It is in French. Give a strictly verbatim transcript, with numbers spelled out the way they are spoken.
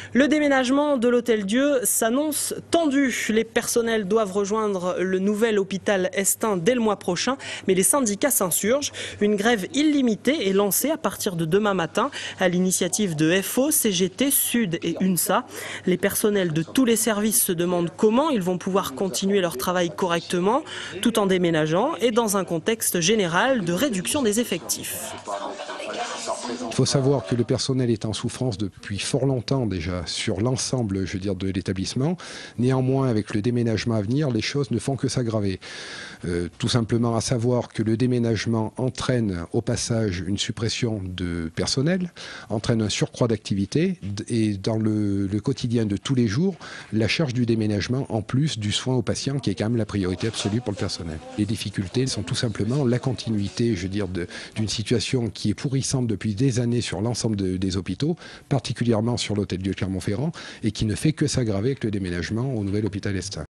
Le déménagement de l'Hôtel-Dieu s'annonce tendu. Les personnels doivent rejoindre le nouvel hôpital Estin dès le mois prochain, mais les syndicats s'insurgent. Une grève illimitée est lancée à partir de demain matin à l'initiative de F O, C G T, Sud et UNSA. Les personnels de tous les services se demandent comment ils vont pouvoir continuer leur travail correctement, tout en déménageant et dans un contexte général de réduction des effectifs. Il faut savoir que le personnel est en souffrance depuis fort longtemps déjà sur l'ensemble, je veux dire, de l'établissement. Néanmoins, avec le déménagement à venir, les choses ne font que s'aggraver. Euh, tout simplement à savoir que le déménagement entraîne au passage une suppression de personnel, entraîne un surcroît d'activité et dans le, le quotidien de tous les jours, la charge du déménagement en plus du soin aux patients qui est quand même la priorité absolue pour le personnel. Les difficultés sont tout simplement la continuité, je veux dire, de, d'une situation qui est pourrissante depuis des années sur l'ensemble de, des hôpitaux, particulièrement sur l'Hôtel-Dieu de Clermont-Ferrand, et qui ne fait que s'aggraver avec le déménagement au nouvel hôpital Estin.